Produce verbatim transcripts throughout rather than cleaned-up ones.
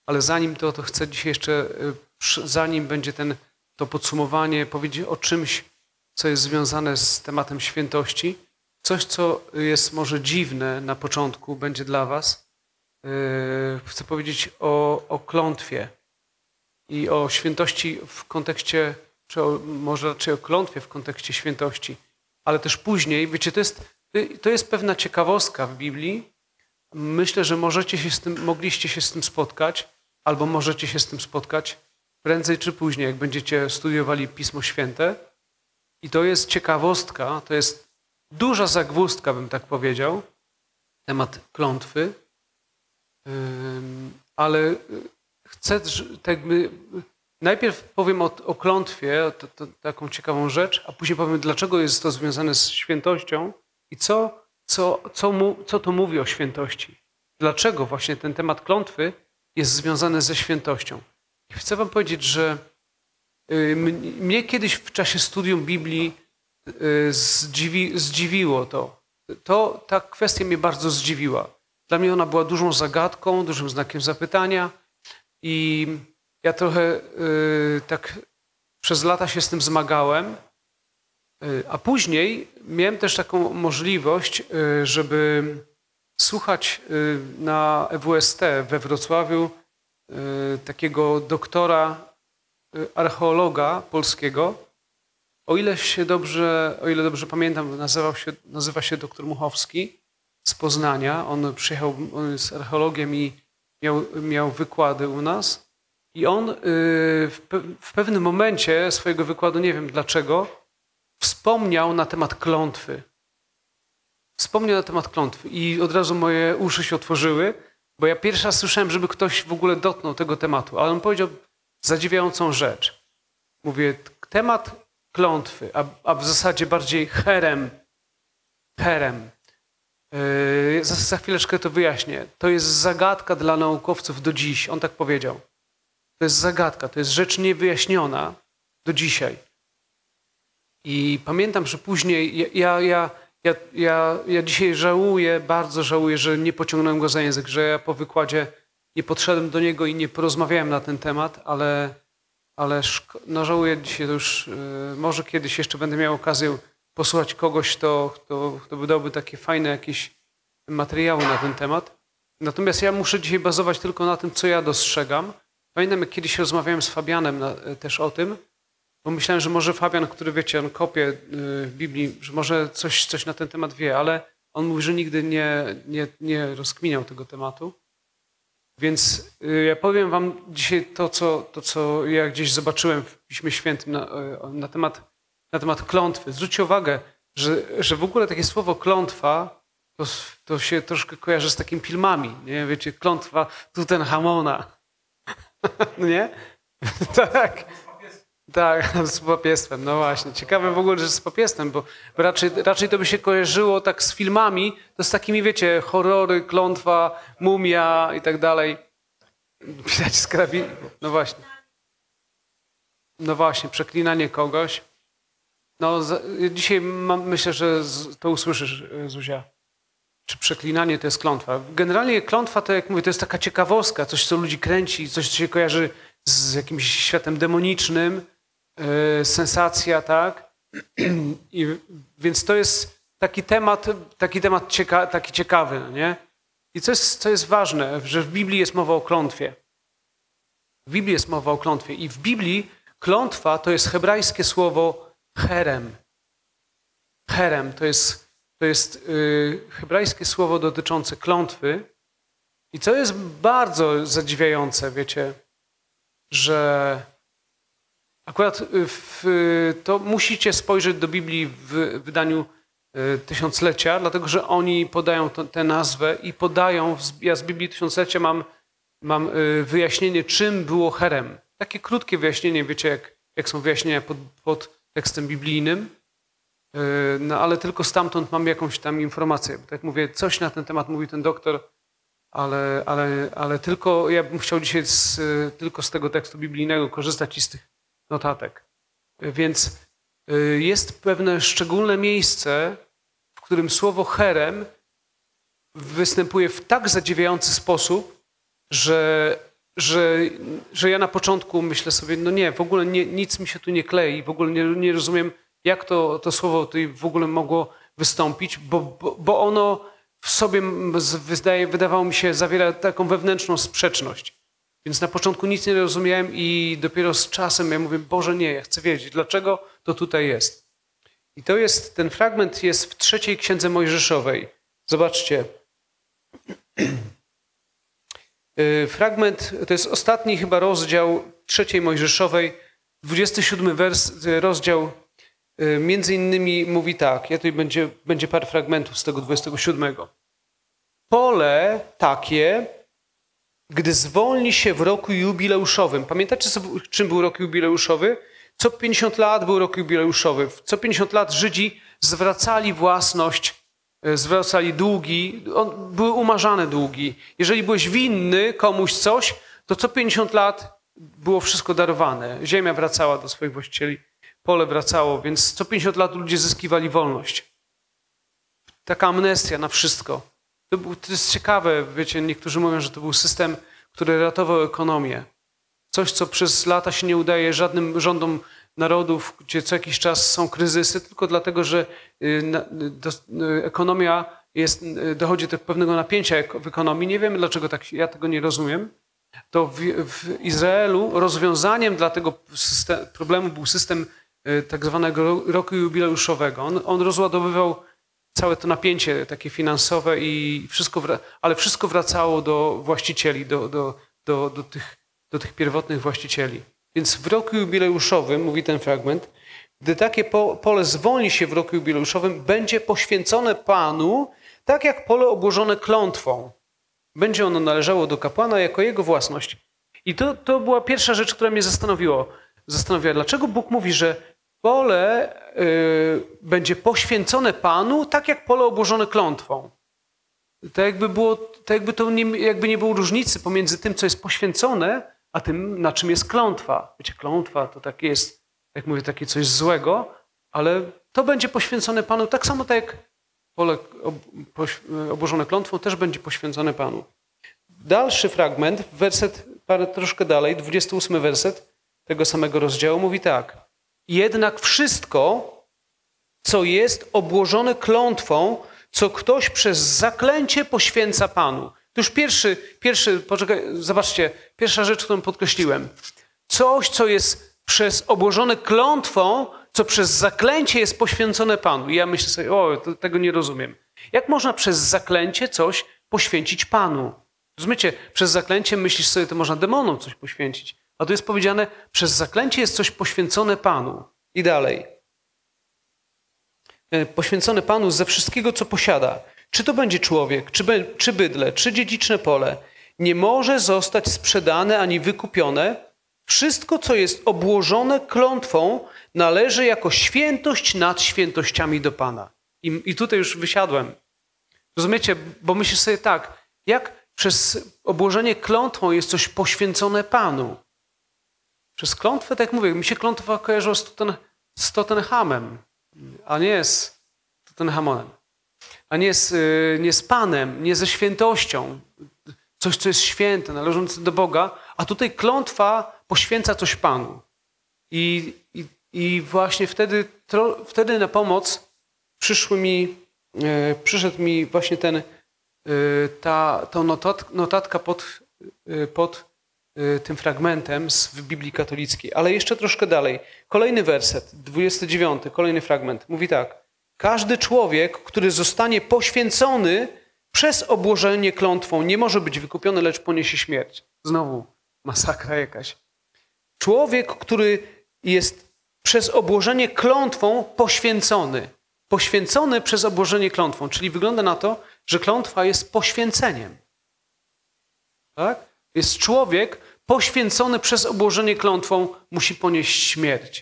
ale zanim to, to chcę dzisiaj jeszcze, zanim będzie ten, to podsumowanie, powiedzieć o czymś, co jest związane z tematem świętości. Coś, co jest może dziwne na początku, będzie dla was. Chcę powiedzieć o, o klątwie i o świętości w kontekście, czy o, może raczej o klątwie w kontekście świętości, ale też później, wiecie, to jest, to jest pewna ciekawostka w Biblii. Myślę, że możecie się z tym, mogliście się z tym spotkać, albo możecie się z tym spotkać prędzej czy później, jak będziecie studiowali Pismo Święte. I to jest ciekawostka, to jest duża zagwozdka, bym tak powiedział, temat klątwy, ale chcę, tak my, najpierw powiem o, o klątwie, to, to, taką ciekawą rzecz, a później powiem, dlaczego jest to związane z świętością i co, co, co, mu, co to mówi o świętości. Dlaczego właśnie ten temat klątwy jest związany ze świętością. I chcę wam powiedzieć, że mnie kiedyś w czasie studium Biblii zdziwi, zdziwiło to. to. Ta kwestia mnie bardzo zdziwiła. Dla mnie ona była dużą zagadką, dużym znakiem zapytania i ja trochę y, tak przez lata się z tym zmagałem, y, a później miałem też taką możliwość, y, żeby słuchać y, na E W S T we Wrocławiu y, takiego doktora, y, archeologa polskiego. O ile się dobrze, o ile dobrze pamiętam, nazywał się, nazywa się doktor Muchowski z Poznania. On przyjechał, on jest archeologiem i miał, miał wykłady u nas. I on w pewnym momencie swojego wykładu, nie wiem dlaczego, wspomniał na temat klątwy. Wspomniał na temat klątwy i od razu moje uszy się otworzyły, bo ja pierwszy raz słyszałem, żeby ktoś w ogóle dotknął tego tematu. Ale on powiedział zadziwiającą rzecz. Mówię, temat klątwy, a, a w zasadzie bardziej herem. Herem. Yy, za, za chwileczkę to wyjaśnię. To jest zagadka dla naukowców do dziś. On tak powiedział. To jest zagadka, to jest rzecz niewyjaśniona do dzisiaj. I pamiętam, że później ja, ja, ja, ja, ja dzisiaj żałuję, bardzo żałuję, że nie pociągnąłem go za język, że ja po wykładzie nie podszedłem do niego i nie porozmawiałem na ten temat, ale, ale no żałuję dzisiaj, to już yy, może kiedyś jeszcze będę miał okazję posłuchać kogoś, kto, kto, kto wydałby takie fajne jakieś materiały na ten temat. Natomiast ja muszę dzisiaj bazować tylko na tym, co ja dostrzegam. Pamiętam, jak kiedyś rozmawiałem z Fabianem na, też o tym, bo myślałem, że może Fabian, który wiecie, on kopie w Biblii, że może coś, coś na ten temat wie, ale on mówi, że nigdy nie, nie, nie rozkminiał tego tematu. Więc ja powiem wam dzisiaj to, co, to, co ja gdzieś zobaczyłem w Piśmie Świętym na, na, temat, na temat klątwy. Zwróćcie uwagę, że, że w ogóle takie słowo klątwa to, to się troszkę kojarzy z takimi filmami, nie? Wiecie, klątwa Tutenhamona. Nie? Tak. Tak, z papiestwem, no właśnie. Ciekawe w ogóle, że z papiestwem, bo raczej, raczej to by się kojarzyło tak z filmami, to z takimi, wiecie, horrory, klątwa, mumia i tak dalej. Widać z karabinu. No właśnie. No właśnie, przeklinanie kogoś. No dzisiaj mam, myślę, że to usłyszysz, Zuzia. Czy przeklinanie to jest klątwa. Generalnie klątwa to, jak mówię, to jest taka ciekawostka, coś, co ludzi kręci, coś, co się kojarzy z jakimś światem demonicznym, yy, sensacja, tak? I, więc to jest taki temat, taki temat cieka, taki ciekawy, no nie? I co jest, co jest ważne, że w Biblii jest mowa o klątwie. W Biblii jest mowa o klątwie i w Biblii klątwa to jest hebrajskie słowo herem. Herem to jest To jest y, hebrajskie słowo dotyczące klątwy. I co jest bardzo zadziwiające, wiecie, że akurat w, to musicie spojrzeć do Biblii w wydaniu y, tysiąclecia, dlatego że oni podają tę nazwę i podają, ja z Biblii tysiąclecia mam, mam y, wyjaśnienie, czym było herem. Takie krótkie wyjaśnienie, wiecie, jak, jak są wyjaśnienia pod, pod tekstem biblijnym. No ale tylko stamtąd mam jakąś tam informację. Tak mówię, coś na ten temat mówi ten doktor, ale, ale, ale tylko ja bym chciał dzisiaj z, tylko z tego tekstu biblijnego korzystać i z tych notatek. Więc jest pewne szczególne miejsce, w którym słowo herem występuje w tak zadziwiający sposób, że, że, że ja na początku myślę sobie, no nie, w ogóle nie, nic mi się tu nie klei, w ogóle nie, nie rozumiem, jak to, to słowo tutaj w ogóle mogło wystąpić, bo, bo, bo ono w sobie wydaje, wydawało mi się zawiera taką wewnętrzną sprzeczność. Więc na początku nic nie rozumiałem i dopiero z czasem ja mówię, Boże nie, ja chcę wiedzieć, dlaczego to tutaj jest. I to jest, ten fragment jest w trzeciej Księdze Mojżeszowej. Zobaczcie. Fragment, to jest ostatni chyba rozdział trzeciej Mojżeszowej, dwudziesty siódmy wers, rozdział między innymi mówi tak, ja tutaj będzie, będzie parę fragmentów z tego dwudziestego siódmego. Pole takie, gdy zwolni się w roku jubileuszowym. Pamiętacie, co, czym był rok jubileuszowy? Co pięćdziesiąt lat był rok jubileuszowy. Co pięćdziesiąt lat Żydzi zwracali własność, zwracali długi, on, były umarzane długi. Jeżeli byłeś winny komuś coś, to co pięćdziesiąt lat było wszystko darowane. Ziemia wracała do swoich właścicieli, pole wracało, więc co pięćdziesiąt lat ludzie zyskiwali wolność. Taka amnestia na wszystko. To, był, to jest ciekawe, wiecie, niektórzy mówią, że to był system, który ratował ekonomię. Coś, co przez lata się nie udaje żadnym rządom narodów, gdzie co jakiś czas są kryzysy, tylko dlatego, że ekonomia jest, dochodzi do pewnego napięcia w ekonomii. Nie wiemy, dlaczego tak, ja tego nie rozumiem. To w, w Izraelu rozwiązaniem dla tego system, problemu był system tak zwanego roku jubileuszowego. On, on rozładowywał całe to napięcie takie finansowe, i wszystko, ale wszystko wracało do właścicieli, do, do, do, do, tych, do tych pierwotnych właścicieli. Więc w roku jubileuszowym, mówi ten fragment, gdy takie pole zwolni się w roku jubileuszowym, będzie poświęcone Panu, tak jak pole obłożone klątwą. Będzie ono należało do kapłana jako jego własność. I to, to była pierwsza rzecz, która mnie zastanowiło. Zastanowiła, dlaczego Bóg mówi, że pole y, będzie poświęcone Panu, tak jak pole obłożone klątwą. Tak jakby, było, tak jakby to nie, jakby nie było różnicy pomiędzy tym, co jest poświęcone, a tym, na czym jest klątwa. Wiecie, klątwa to takie jest, jak mówię, takie coś złego, ale to będzie poświęcone Panu, tak samo tak jak pole obłożone klątwą też będzie poświęcone Panu. Dalszy fragment, werset parę troszkę dalej, dwudziesty ósmy werset tego samego rozdziału mówi tak. Jednak wszystko, co jest obłożone klątwą, co ktoś przez zaklęcie poświęca Panu. To już pierwszy, pierwszy, poczekaj, zobaczcie, pierwsza rzecz, którą podkreśliłem. Coś, co jest przez obłożone klątwą, co przez zaklęcie jest poświęcone Panu. I ja myślę sobie, o, to, tego nie rozumiem. Jak można przez zaklęcie coś poświęcić Panu? Rozumiecie, przez zaklęcie myślisz sobie, to można demonom coś poświęcić. A tu jest powiedziane, przez zaklęcie jest coś poświęcone Panu. I dalej. Poświęcone Panu ze wszystkiego, co posiada. Czy to będzie człowiek, czy, by, czy bydle, czy dziedziczne pole. Nie może zostać sprzedane ani wykupione. Wszystko, co jest obłożone klątwą, należy jako świętość nad świętościami do Pana. I, i tutaj już wysiadłem. Rozumiecie? Bo myślisz sobie tak, jak przez obłożenie klątwą jest coś poświęcone Panu. Przez klątwę, tak jak mówię, mi się klątwa kojarzyła z, Totten, z Tottenhamem, a nie z Tottenhamonem. A nie z, nie z Panem, nie ze świętością. Coś, co jest święte, należące do Boga. A tutaj klątwa poświęca coś Panu. I, i, i właśnie wtedy, tro, wtedy na pomoc przyszły mi, e, przyszedł mi właśnie ten, e, ta, ta notat, notatka pod, e, pod tym fragmentem z Biblii katolickiej. Ale jeszcze troszkę dalej. Kolejny werset, dwudziesty dziewiąty, kolejny fragment. Mówi tak. Każdy człowiek, który zostanie poświęcony przez obłożenie klątwą, nie może być wykupiony, lecz poniesie śmierć. Znowu masakra jakaś. Człowiek, który jest przez obłożenie klątwą poświęcony. Poświęcony przez obłożenie klątwą. Czyli wygląda na to, że klątwa jest poświęceniem. Tak? Jest człowiek poświęcony przez obłożenie klątwą, musi ponieść śmierć.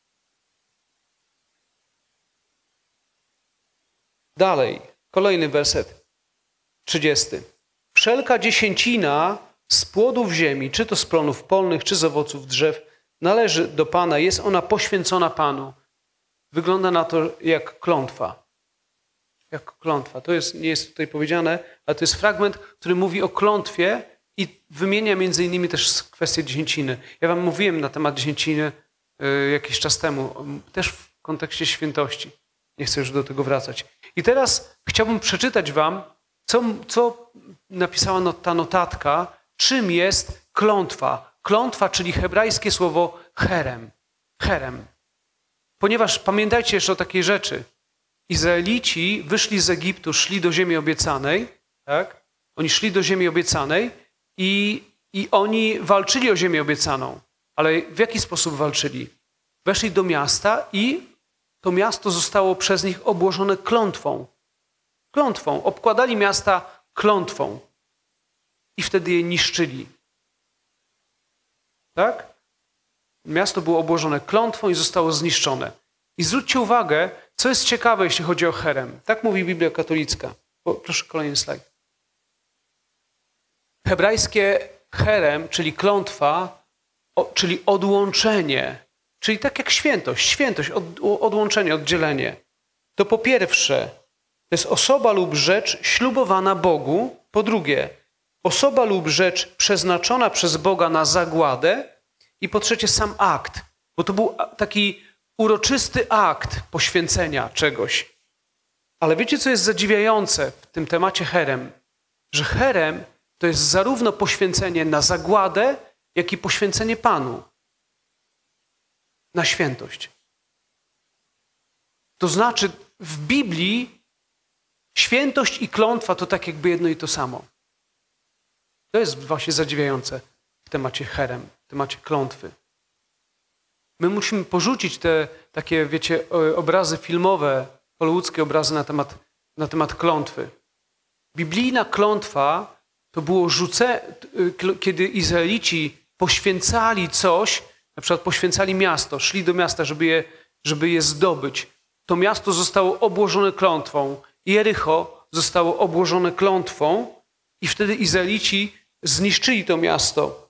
Dalej, kolejny werset, trzydziesty. Wszelka dziesięcina z płodów ziemi, czy to z plonów polnych, czy z owoców drzew, należy do Pana, jest ona poświęcona Panu. Wygląda na to jak klątwa. Jak klątwa. To jest, nie jest tutaj powiedziane, ale to jest fragment, który mówi o klątwie i wymienia między innymi też kwestię dziesięciny. Ja wam mówiłem na temat dziesięciny y, jakiś czas temu, też w kontekście świętości. Nie chcę już do tego wracać. I teraz chciałbym przeczytać wam, co, co napisała not, ta notatka, czym jest klątwa. Klątwa, czyli hebrajskie słowo herem. Herem. Ponieważ pamiętajcie jeszcze o takiej rzeczy. Izraelici wyszli z Egiptu, szli do ziemi obiecanej, tak? Oni szli do ziemi obiecanej i, i oni walczyli o ziemię obiecaną. Ale w jaki sposób walczyli? Weszli do miasta i to miasto zostało przez nich obłożone klątwą. Klątwą. Obkładali miasta klątwą. I wtedy je niszczyli. Tak? Miasto było obłożone klątwą i zostało zniszczone. I zwróćcie uwagę, co jest ciekawe, jeśli chodzi o herem. Tak mówi Biblia katolicka. Proszę kolejny slajd. Hebrajskie herem, czyli klątwa, o, czyli odłączenie, czyli tak jak świętość, świętość, od, odłączenie, oddzielenie. To po pierwsze, to jest osoba lub rzecz ślubowana Bogu. Po drugie, osoba lub rzecz przeznaczona przez Boga na zagładę. I po trzecie, sam akt, bo to był taki uroczysty akt poświęcenia czegoś. Ale wiecie, co jest zadziwiające w tym temacie herem? Że herem to jest zarówno poświęcenie na zagładę, jak i poświęcenie Panu. Na świętość. To znaczy w Biblii świętość i klątwa to tak jakby jedno i to samo. To jest właśnie zadziwiające w temacie herem, w temacie klątwy. My musimy porzucić te takie, wiecie, obrazy filmowe, hollywoodzkie obrazy na temat, na temat klątwy. Biblijna klątwa to było rzucenie, kiedy Izraelici poświęcali coś, na przykład poświęcali miasto, szli do miasta, żeby je, żeby je zdobyć. To miasto zostało obłożone klątwą. Jerycho zostało obłożone klątwą i wtedy Izraelici zniszczyli to miasto.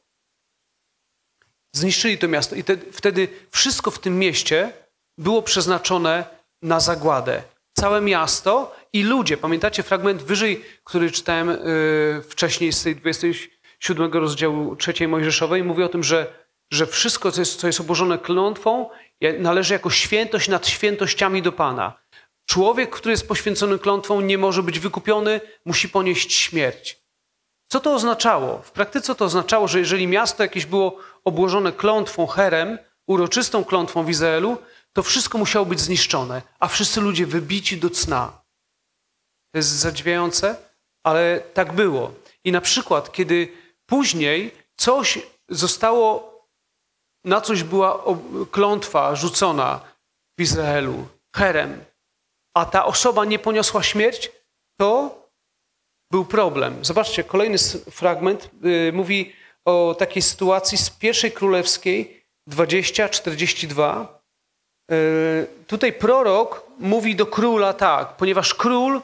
Zniszczyli to miasto i te, wtedy wszystko w tym mieście było przeznaczone na zagładę. Całe miasto i ludzie. Pamiętacie fragment wyżej, który czytałem yy, wcześniej z tej dwudziestego siódmego rozdziału trzeciej Mojżeszowej. Mówi o tym, że, że wszystko, co jest, co jest obłożone klątwą, należy jako świętość nad świętościami do Pana. Człowiek, który jest poświęcony klątwą, nie może być wykupiony, musi ponieść śmierć. Co to oznaczało? W praktyce to oznaczało, że jeżeli miasto jakieś było obłożone klątwą, herem, uroczystą klątwą w Izraelu, to wszystko musiało być zniszczone, a wszyscy ludzie wybici do cna. To jest zadziwiające, ale tak było. I na przykład, kiedy później coś zostało, na coś była klątwa rzucona w Izraelu, herem, a ta osoba nie poniosła śmierć, to był problem. Zobaczcie, kolejny fragment yy, mówi o takiej sytuacji z pierwszej królewskiej dwadzieścia czterdzieści dwa. Yy, tutaj prorok mówi do króla tak, ponieważ król,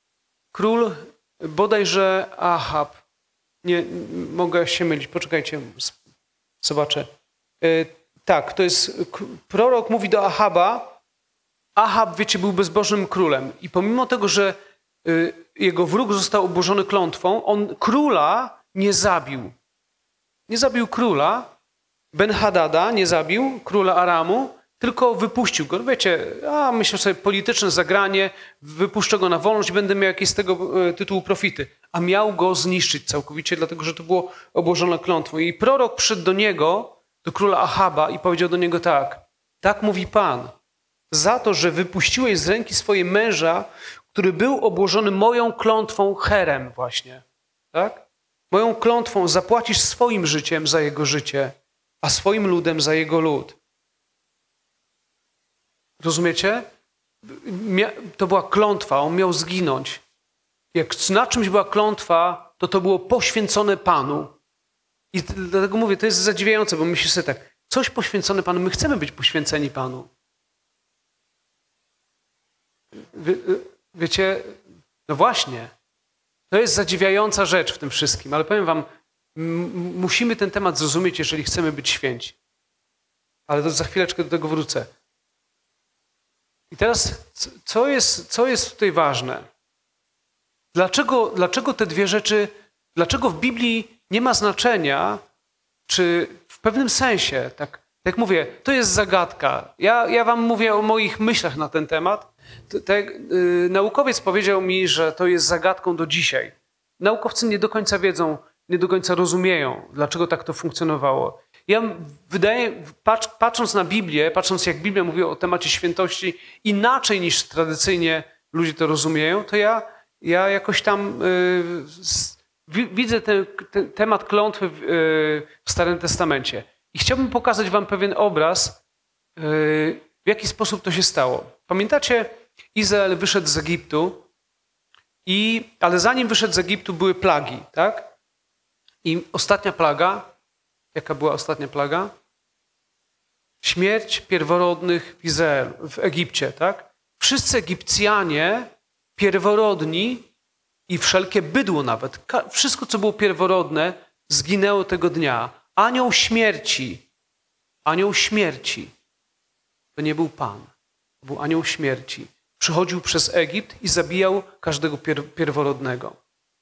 król bodajże Ahab, nie mogę się mylić, poczekajcie, zobaczę. Yy, tak, to jest, prorok mówi do Ahaba, Ahab, wiecie, był bezbożnym królem i pomimo tego, że yy, jego wróg został obłożony klątwą, on króla nie zabił. Nie zabił króla, Ben-Hadada nie zabił, króla Aramu, tylko wypuścił go. Wiecie, a myślę sobie, polityczne zagranie, wypuszczę go na wolność i będę miał jakieś z tego tytułu profity. A miał go zniszczyć całkowicie, dlatego że to było obłożone klątwą. I prorok przyszedł do niego, do króla Ahaba i powiedział do niego tak. Tak mówi Pan, za to, że wypuściłeś z ręki swojej męża, który był obłożony moją klątwą herem właśnie. Tak? Moją klątwą zapłacisz swoim życiem za jego życie, a swoim ludem za jego lud. Rozumiecie? To była klątwa, on miał zginąć. Jak na czymś była klątwa, to to było poświęcone Panu. I dlatego mówię, to jest zadziwiające, bo myślisz sobie tak, coś poświęcone Panu, my chcemy być poświęceni Panu. Wie, wiecie, no właśnie, to jest zadziwiająca rzecz w tym wszystkim, ale powiem wam, m- musimy ten temat zrozumieć, jeżeli chcemy być święci. Ale to za chwileczkę do tego wrócę. I teraz, co jest, co jest tutaj ważne? Dlaczego, dlaczego te dwie rzeczy, dlaczego w Biblii nie ma znaczenia, czy w pewnym sensie, tak, tak jak mówię, to jest zagadka. Ja, ja wam mówię o moich myślach na ten temat. Te, yy, naukowiec powiedział mi, że to jest zagadką do dzisiaj. Naukowcy nie do końca wiedzą, nie do końca rozumieją, dlaczego tak to funkcjonowało. Ja wydaje, patrz, patrząc na Biblię, patrząc jak Biblia mówi o temacie świętości inaczej niż tradycyjnie ludzie to rozumieją, to ja, ja jakoś tam yy, widzę ten, ten temat klątwy w, yy, w Starym Testamencie. I chciałbym pokazać wam pewien obraz, yy, w jaki sposób to się stało. Pamiętacie, Izrael wyszedł z Egiptu, i, ale zanim wyszedł z Egiptu były plagi, tak? I ostatnia plaga, jaka była ostatnia plaga? Śmierć pierworodnych w Izraelu, w Egipcie, tak? Wszyscy Egipcjanie pierworodni i wszelkie bydło nawet, wszystko co było pierworodne zginęło tego dnia. Anioł śmierci, anioł śmierci, to nie był Pan, to był anioł śmierci. Przychodził przez Egipt i zabijał każdego pier- pierworodnego.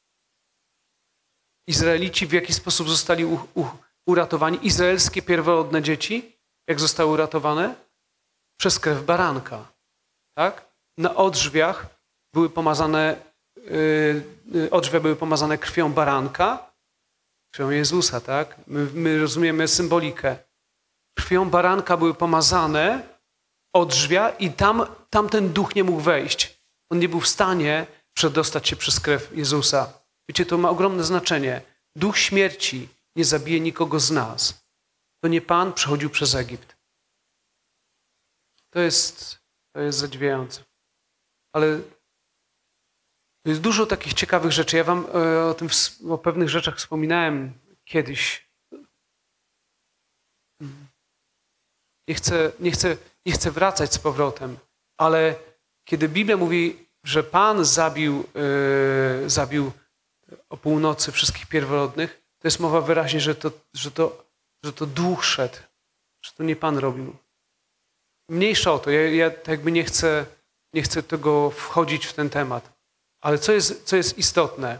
Izraelici w jaki sposób zostali u, u, uratowani? Izraelskie pierworodne dzieci, jak zostały uratowane? Przez krew baranka. Tak? Na odrzwiach były pomazane, yy, odrzwia były pomazane krwią baranka, krwią Jezusa, tak? My, my rozumiemy symbolikę. Krwią baranka były pomazane odrzwia i tam, tam ten duch nie mógł wejść. On nie był w stanie przedostać się przez krew Jezusa. Wiecie, to ma ogromne znaczenie. Duch śmierci nie zabije nikogo z nas. To nie Pan przechodził przez Egipt. To jest, to jest zadziwiające. Ale jest dużo takich ciekawych rzeczy. Ja wam o tym, o pewnych rzeczach wspominałem kiedyś. Nie chcę, nie chcę, nie chcę wracać z powrotem, ale kiedy Biblia mówi, że Pan zabił, yy, zabił o północy wszystkich pierworodnych, to jest mowa wyraźnie, że to, że to, że to duch szedł, że to nie Pan robił. Mniejsza o to, ja, ja tak jakby nie chcę, nie chcę tego wchodzić w ten temat. Ale co jest, co jest istotne?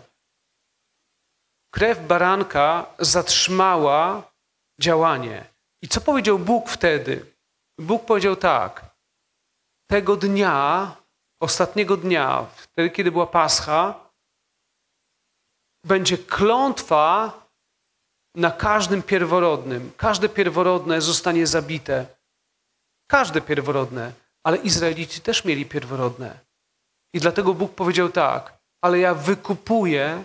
Krew baranka zatrzymała działanie. I co powiedział Bóg wtedy? Bóg powiedział tak. Tego dnia, ostatniego dnia, wtedy kiedy była Pascha, będzie klątwa na każdym pierworodnym. Każde pierworodne zostanie zabite. Każde pierworodne. Ale Izraelici też mieli pierworodne. I dlatego Bóg powiedział tak, ale ja wykupuję.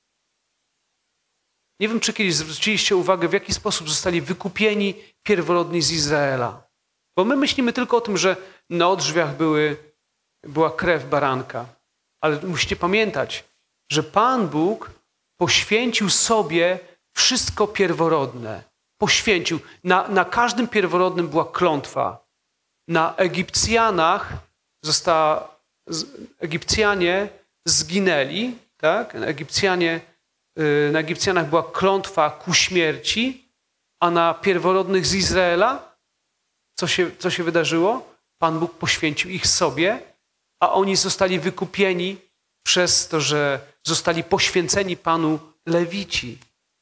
Nie wiem, czy kiedyś zwróciliście uwagę, w jaki sposób zostali wykupieni pierworodni z Izraela. Bo my myślimy tylko o tym, że na odrzwiach były, była krew baranka. Ale musicie pamiętać, że Pan Bóg poświęcił sobie wszystko pierworodne. Poświęcił. Na, na każdym pierworodnym była klątwa. Na Egipcjanach została, Egipcjanie zginęli, tak? Egipcjanie, na Egipcjanach była klątwa ku śmierci, a na pierworodnych z Izraela co się, co się wydarzyło? Pan Bóg poświęcił ich sobie, a oni zostali wykupieni przez to, że zostali poświęceni Panu Lewici.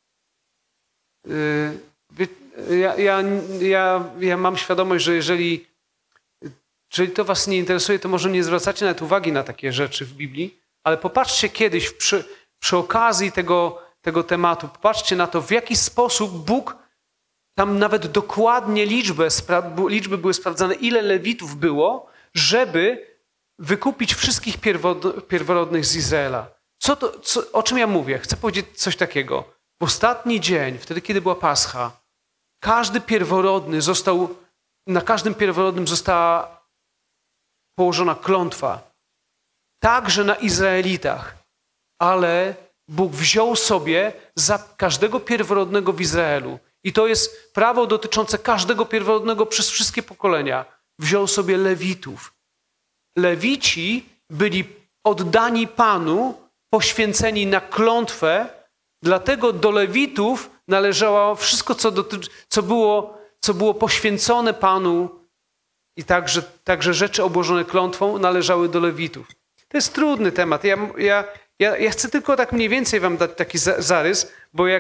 Ja, ja, ja, ja mam świadomość, że jeżeli, jeżeli to was nie interesuje, to może nie zwracacie nawet uwagi na takie rzeczy w Biblii, ale popatrzcie kiedyś przy, przy okazji tego, tego tematu, popatrzcie na to, w jaki sposób Bóg, tam nawet dokładnie liczby, liczby były sprawdzane, ile Lewitów było, żeby wykupić wszystkich pierworodnych z Izraela. Co to, co, o czym ja mówię? Chcę powiedzieć coś takiego. W ostatni dzień, wtedy kiedy była Pascha, każdy pierworodny został, na każdym pierworodnym została położona klątwa. Także na Izraelitach. Ale Bóg wziął sobie za każdego pierworodnego w Izraelu. I to jest prawo dotyczące każdego pierworodnego przez wszystkie pokolenia. Wziął sobie Lewitów. Lewici byli oddani Panu, poświęceni na klątwę, dlatego do Lewitów należało wszystko, co, dotyczy, co, było, co było poświęcone Panu i także, także rzeczy obłożone klątwą należały do Lewitów. To jest trudny temat. Ja, ja, ja, ja chcę tylko tak mniej więcej wam dać taki zarys, bo jak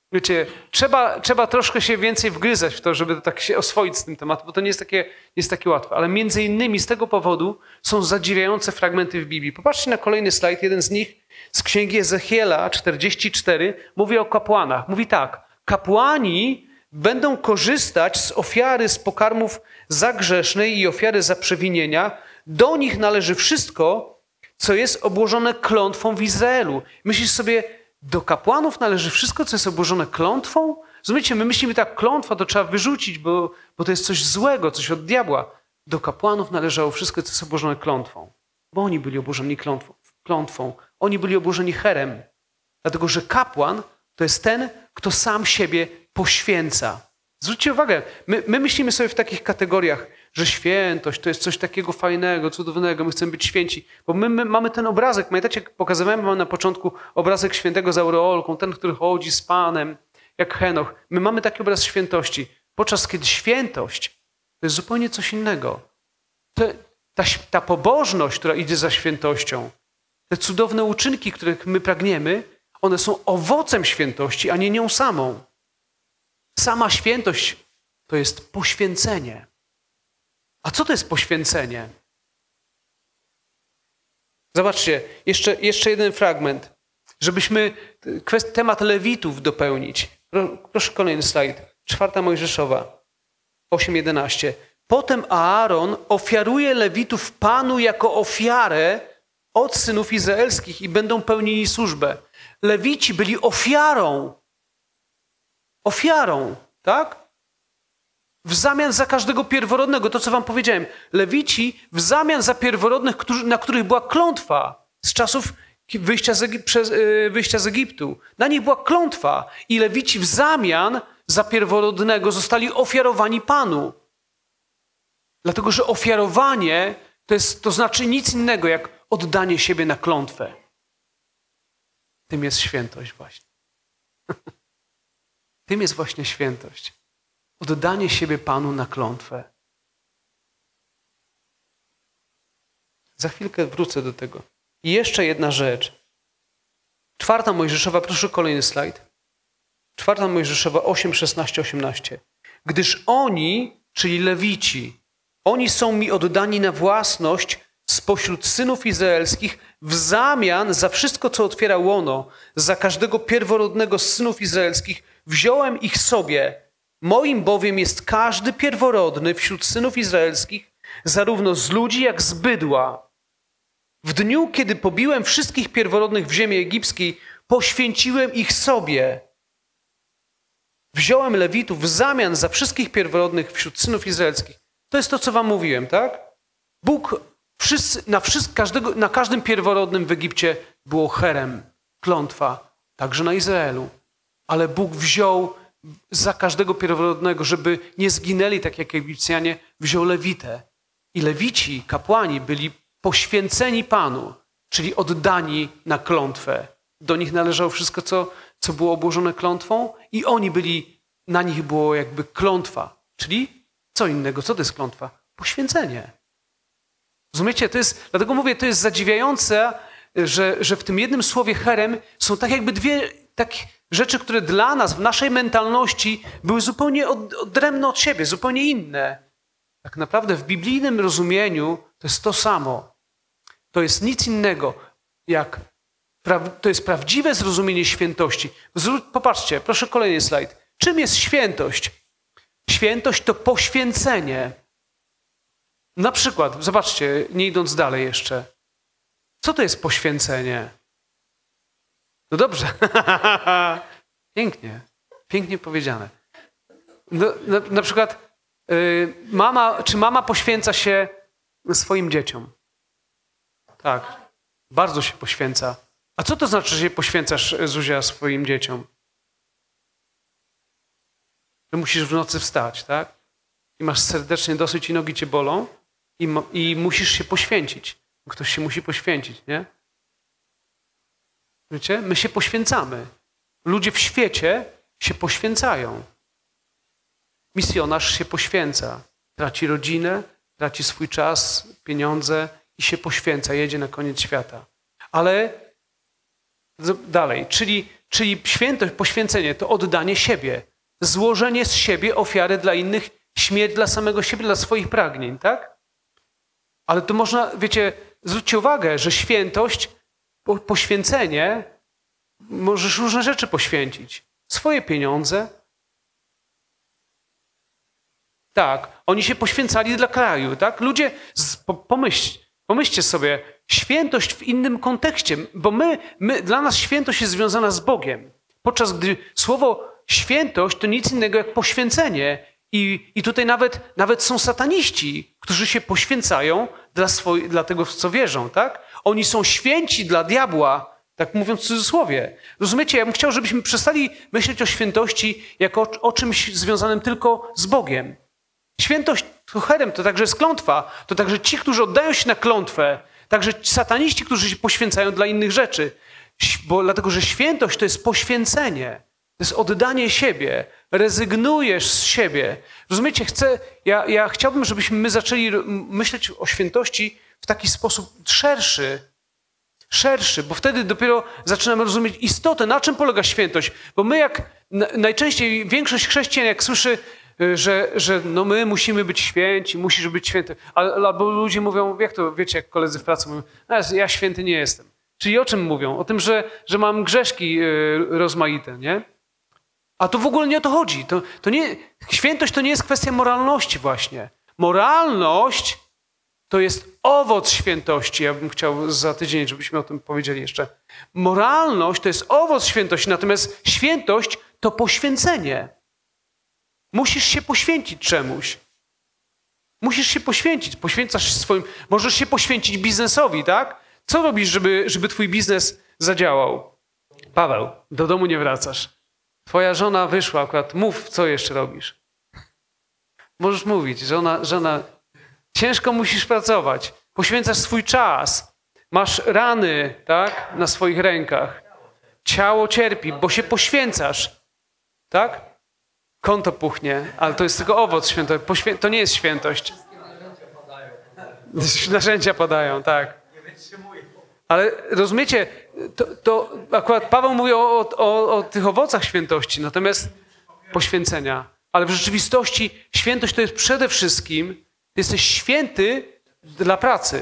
Wiecie, trzeba, trzeba troszkę się więcej wgryzać w to, żeby tak się oswoić z tym tematem, bo to nie jest takie, nie jest takie łatwe. Ale między innymi z tego powodu są zadziwiające fragmenty w Biblii. Popatrzcie na kolejny slajd, jeden z nich z księgi Ezechiela czterdzieści cztery mówi o kapłanach. Mówi tak, kapłani będą korzystać z ofiary z pokarmów za grzesznej i ofiary za przewinienia. Do nich należy wszystko, co jest obłożone klątwą w Izraelu. Myślisz sobie, do kapłanów należy wszystko, co jest obłożone klątwą? Rozumiecie, my myślimy tak, klątwa to trzeba wyrzucić, bo, bo to jest coś złego, coś od diabła. Do kapłanów należało wszystko, co jest obłożone klątwą, bo oni byli obłożeni klątwą. klątwą. Oni byli obłożeni cherem, dlatego że kapłan to jest ten, kto sam siebie poświęca. Zwróćcie uwagę, my, my myślimy sobie w takich kategoriach, że świętość to jest coś takiego fajnego, cudownego, my chcemy być święci, bo my, my mamy ten obrazek, pamiętacie, jak pokazywałem wam na początku obrazek świętego z aureolką, ten, który chodzi z Panem, jak Henoch. My mamy taki obraz świętości, podczas kiedy świętość to jest zupełnie coś innego. To, ta, ta pobożność, która idzie za świętością, te cudowne uczynki, których my pragniemy, one są owocem świętości, a nie nią samą. Sama świętość to jest poświęcenie. A co to jest poświęcenie? Zobaczcie, jeszcze, jeszcze jeden fragment, żebyśmy kwest, temat Lewitów dopełnić. Proszę kolejny slajd. Czwarta Mojżeszowa, osiem jedenaście. Potem Aaron ofiaruje Lewitów Panu jako ofiarę od synów izraelskich i będą pełnili służbę. Lewici byli ofiarą. Ofiarą, tak? W zamian za każdego pierworodnego, to co wam powiedziałem. Lewici w zamian za pierworodnych, którzy, na których była klątwa z czasów wyjścia z, Egip, przez, yy, wyjścia z Egiptu. Na nich była klątwa i Lewici w zamian za pierworodnego zostali ofiarowani Panu. Dlatego, że ofiarowanie to, jest, to znaczy nic innego jak oddanie siebie na klątwę. Tym jest świętość właśnie. Tym jest właśnie świętość. Oddanie siebie Panu na klątwę. Za chwilkę wrócę do tego. I jeszcze jedna rzecz. Czwarta Mojżeszowa, proszę kolejny slajd. Czwarta Mojżeszowa osiem, szesnaście, osiemnaście. Gdyż oni, czyli Lewici, oni są mi oddani na własność spośród synów izraelskich w zamian za wszystko, co otwiera łono, za każdego pierworodnego z synów izraelskich, wziąłem ich sobie. Moim bowiem jest każdy pierworodny wśród synów izraelskich, zarówno z ludzi, jak z bydła. W dniu, kiedy pobiłem wszystkich pierworodnych w ziemi egipskiej, poświęciłem ich sobie. Wziąłem Lewitów w zamian za wszystkich pierworodnych wśród synów izraelskich. To jest to, co wam mówiłem, tak? Bóg wszyscy, na, wszyscy, każdego, na każdym pierworodnym w Egipcie było cherem, klątwa, także na Izraelu. Ale Bóg wziął za każdego pierworodnego, żeby nie zginęli tak jak Egipcjanie, wziął Lewitę. I Lewici, kapłani, byli poświęceni Panu, czyli oddani na klątwę. Do nich należało wszystko, co, co było obłożone klątwą i oni byli, na nich było jakby klątwa. Czyli co innego? Co to jest klątwa? Poświęcenie. Rozumiecie? To jest, dlatego mówię, to jest zadziwiające, że, że w tym jednym słowie cherem są tak jakby dwie takie rzeczy, które dla nas, w naszej mentalności były zupełnie od, odrębne od siebie, zupełnie inne. Tak naprawdę w biblijnym rozumieniu to jest to samo. To jest nic innego, jak pra, to jest prawdziwe zrozumienie świętości. Popatrzcie, proszę kolejny slajd. Czym jest świętość? Świętość to poświęcenie. Na przykład, zobaczcie, nie idąc dalej jeszcze. Co to jest poświęcenie? No dobrze. Pięknie. Pięknie powiedziane. No, na, na przykład yy, mama, czy mama poświęca się swoim dzieciom? Tak. Bardzo się poświęca. A co to znaczy, że się poświęcasz, Zuzia, swoim dzieciom? Że musisz w nocy wstać, tak? I masz serdecznie dosyć i nogi cię bolą i, i musisz się poświęcić. Ktoś się musi poświęcić, nie? Wiecie? My się poświęcamy. Ludzie w świecie się poświęcają. Misjonarz się poświęca. Traci rodzinę, traci swój czas, pieniądze i się poświęca. Jedzie na koniec świata. Ale dalej, czyli czyli świętość, poświęcenie to oddanie siebie, złożenie z siebie ofiary dla innych, śmierć dla samego siebie, dla swoich pragnień, tak? Ale to można, wiecie, zwróćcie uwagę, że świętość, po, poświęcenie, możesz różne rzeczy poświęcić. Swoje pieniądze. Tak, oni się poświęcali dla kraju, tak? Ludzie, pomyśl, pomyślcie sobie, świętość w innym kontekście, bo my, my, dla nas świętość jest związana z Bogiem. Podczas gdy słowo świętość to nic innego jak poświęcenie. I, i tutaj nawet, nawet są sataniści, którzy się poświęcają dla, swoj, dla tego, w co wierzą, tak? Oni są święci dla diabła, tak mówiąc w cudzysłowie. Rozumiecie? Ja bym chciał, żebyśmy przestali myśleć o świętości jako o, o czymś związanym tylko z Bogiem. Świętość to herem, to także jest klątwa. To także ci, którzy oddają się na klątwę, także sataniści, którzy się poświęcają dla innych rzeczy. Bo, dlatego, że świętość to jest poświęcenie. To jest oddanie siebie. Rezygnujesz z siebie. Rozumiecie? Chcę, ja, ja chciałbym, żebyśmy my zaczęli myśleć o świętości w taki sposób szerszy. Szerszy, bo wtedy dopiero zaczynamy rozumieć istotę, na czym polega świętość. Bo my jak najczęściej większość chrześcijan, jak słyszy, że, że no my musimy być święci, musisz być święty. Albo ludzie mówią, jak to, wiecie, jak koledzy w pracy mówią, ja święty nie jestem. Czyli o czym mówią? O tym, że, że mam grzeszki rozmaite, nie? A to w ogóle nie o to chodzi. To, to nie, świętość to nie jest kwestia moralności właśnie. Moralność to jest owoc świętości. Ja bym chciał za tydzień, żebyśmy o tym powiedzieli jeszcze. Moralność to jest owoc świętości, natomiast świętość to poświęcenie. Musisz się poświęcić czemuś. Musisz się poświęcić. Poświęcasz się swoim... Możesz się poświęcić biznesowi, tak? Co robisz, żeby, żeby twój biznes zadziałał? Paweł, do domu nie wracasz. Twoja żona wyszła akurat. Mów, co jeszcze robisz. Możesz mówić. Żona, żona... Ciężko musisz pracować. Poświęcasz swój czas. Masz rany, tak? Na swoich rękach. Ciało cierpi, bo się poświęcasz. Tak? Konto puchnie, ale to jest tylko owoc świętości. Poświę... To nie jest świętość. Narzędzia podają, tak. Ale rozumiecie, to, to akurat Paweł mówi o, o, o tych owocach świętości, natomiast poświęcenia. Ale w rzeczywistości świętość to jest przede wszystkim, ty jesteś święty dla pracy.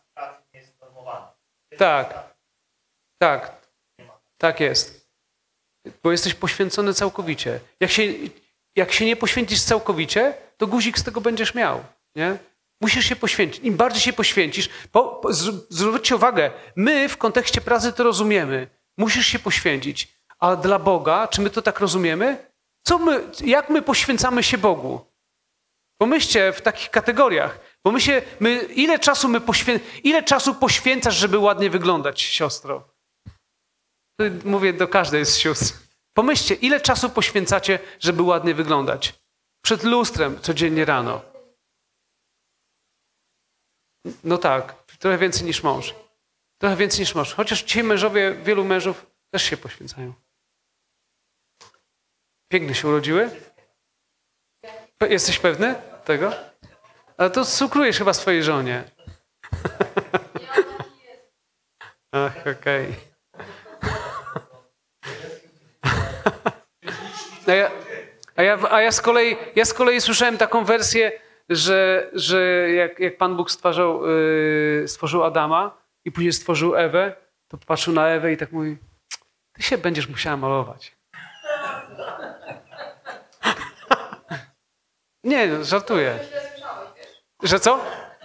Tak, tak, tak jest. Bo jesteś poświęcony całkowicie. Jak się, jak się nie poświęcisz całkowicie, to guzik z tego będziesz miał, nie? Musisz się poświęcić. Im bardziej się poświęcisz, po, po, zwróćcie uwagę, my w kontekście pracy to rozumiemy. Musisz się poświęcić. A dla Boga, czy my to tak rozumiemy? Co my, jak my poświęcamy się Bogu? Pomyślcie w takich kategoriach. Bo my się, my, ile, czasu my poświę, ile czasu poświęcasz, żeby ładnie wyglądać, siostro? Mówię do każdej z sióstr. Pomyślcie, ile czasu poświęcacie, żeby ładnie wyglądać? Przed lustrem codziennie rano. No tak, trochę więcej niż mąż. Trochę więcej niż mąż. Chociaż dzisiaj mężowie, wielu mężów też się poświęcają. Pięknie się urodziły? Jesteś pewny tego? Ale to cukrujesz chyba swojej żonie. Ach, okej. A ja, a, ja, a ja, z kolei, ja z kolei słyszałem taką wersję, że, że jak, jak Pan Bóg stwarzał, yy, stworzył Adama i później stworzył Ewę, to patrzył na Ewę i tak mówi, ty się będziesz musiała malować. Nie, no, żartuję. Że co?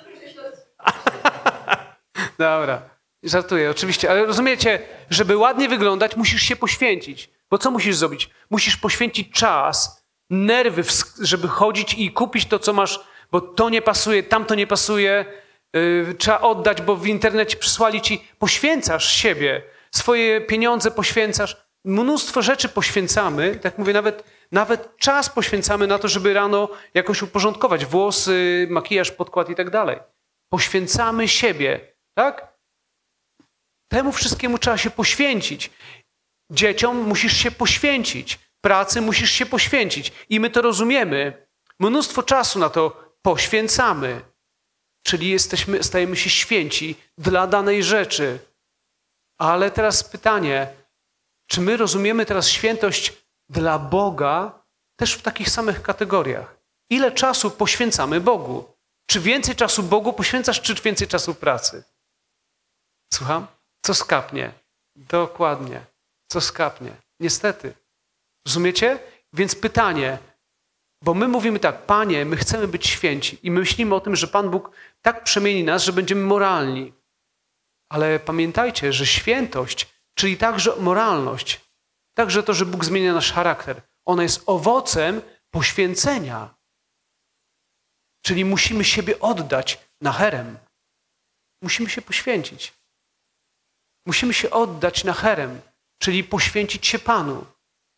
Dobra, żartuję, oczywiście. Ale rozumiecie, żeby ładnie wyglądać, musisz się poświęcić. Bo co musisz zrobić? Musisz poświęcić czas, nerwy, żeby chodzić i kupić to, co masz, bo to nie pasuje, tamto nie pasuje. Yy, trzeba oddać, bo w internecie przysłali ci. Poświęcasz siebie, swoje pieniądze poświęcasz. Mnóstwo rzeczy poświęcamy, tak mówię, nawet, nawet czas poświęcamy na to, żeby rano jakoś uporządkować włosy, makijaż, podkład i tak dalej. Poświęcamy siebie, tak? Temu wszystkiemu trzeba się poświęcić. Dzieciom musisz się poświęcić, pracy musisz się poświęcić i my to rozumiemy. Mnóstwo czasu na to poświęcamy, czyli jesteśmy, stajemy się święci dla danej rzeczy. Ale teraz pytanie, Czy my rozumiemy teraz świętość dla Boga też w takich samych kategoriach? Ile czasu poświęcamy Bogu? Czy więcej czasu Bogu poświęcasz, czy więcej czasu pracy? Słucham? Co skapnie? Dokładnie. Co skapnie? Niestety. Rozumiecie? Więc pytanie, bo my mówimy tak, Panie, my chcemy być święci i my myślimy o tym, że Pan Bóg tak przemieni nas, że będziemy moralni. Ale pamiętajcie, że świętość, czyli także moralność, także to, że Bóg zmienia nasz charakter, ona jest owocem poświęcenia. Czyli musimy siebie oddać na herem. Musimy się poświęcić. Musimy się oddać na herem, czyli poświęcić się Panu.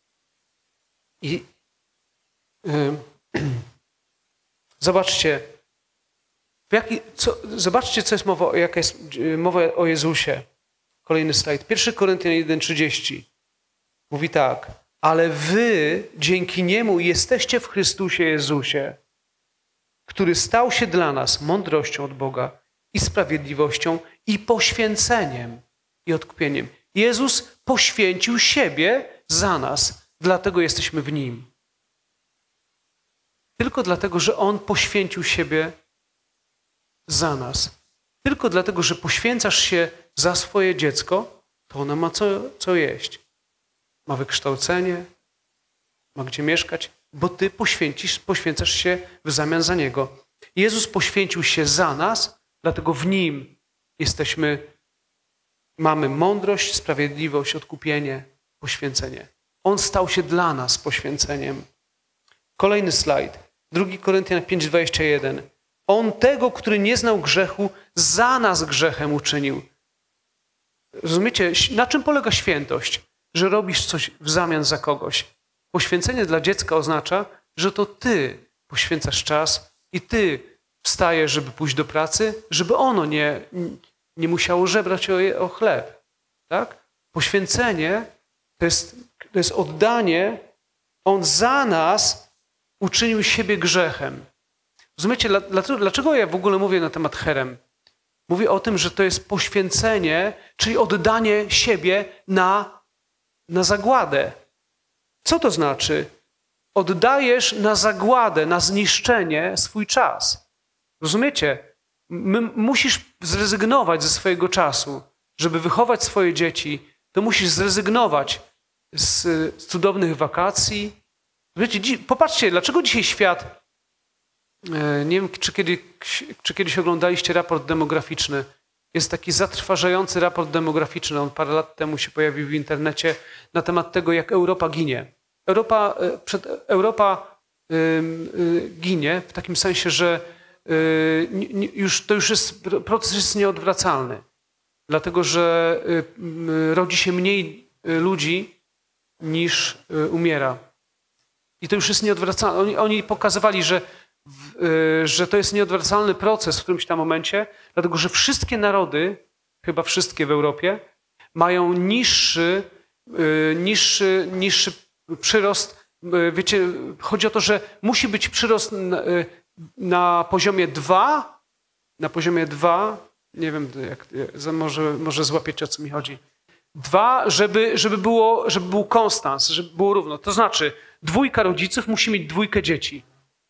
I yy, zobaczcie, w jaki, co, zobaczcie, co jest mowa, jaka jest mowa o Jezusie. Kolejny slajd. pierwszy Koryntian jeden trzydzieści. Mówi tak. Ale wy dzięki Niemu jesteście w Chrystusie Jezusie, który stał się dla nas mądrością od Boga i sprawiedliwością i poświęceniem i odkupieniem. Jezus poświęcił siebie za nas, dlatego jesteśmy w Nim. Tylko dlatego, że On poświęcił siebie za nas. Tylko dlatego, że poświęcasz się za swoje dziecko, to ona ma co, co jeść. Ma wykształcenie, ma gdzie mieszkać, bo ty poświęcisz, poświęcasz się w zamian za Niego. Jezus poświęcił się za nas, dlatego w Nim jesteśmy, mamy mądrość, sprawiedliwość, odkupienie, poświęcenie. On stał się dla nas poświęceniem. Kolejny slajd. drugi Koryntian pięć dwadzieścia jeden. On tego, który nie znał grzechu, za nas grzechem uczynił. Rozumiecie, na czym polega świętość? Że robisz coś w zamian za kogoś. Poświęcenie dla dziecka oznacza, że to ty poświęcasz czas i ty wstajesz, żeby pójść do pracy, żeby ono nie, nie musiało żebrać o, o chleb. Tak? Poświęcenie to jest, to jest oddanie. On za nas uczynił siebie grzechem. Rozumiecie, dlaczego, dlaczego ja w ogóle mówię na temat herem? Mówię o tym, że to jest poświęcenie, czyli oddanie siebie na, na zagładę. Co to znaczy? Oddajesz na zagładę, na zniszczenie swój czas. Rozumiecie? My, musisz zrezygnować ze swojego czasu. Żeby wychować swoje dzieci, to musisz zrezygnować z, z cudownych wakacji. Wiecie, popatrzcie, dlaczego dzisiaj świat... Nie wiem, czy, kiedy, czy kiedyś oglądaliście raport demograficzny. Jest taki zatrważający raport demograficzny. On parę lat temu się pojawił w internecie na temat tego, jak Europa ginie. Europa, przed, Europa y, y, ginie w takim sensie, że y, już, to już jest, proces jest nieodwracalny. Dlatego, że y, y, rodzi się mniej ludzi niż y, umiera. I to już jest nieodwracalne. Oni, oni pokazywali, że że to jest nieodwracalny proces w którymś tam momencie, dlatego że wszystkie narody, chyba wszystkie w Europie, mają niższy, niższy, niższy przyrost. Wiecie, chodzi o to, że musi być przyrost na, na poziomie dwa, na poziomie dwa, nie wiem, jak, może, może złapiecie, o co mi chodzi. Dwa, żeby, żeby, było, żeby był konstans, żeby było równo. To znaczy, dwójka rodziców musi mieć dwójkę dzieci.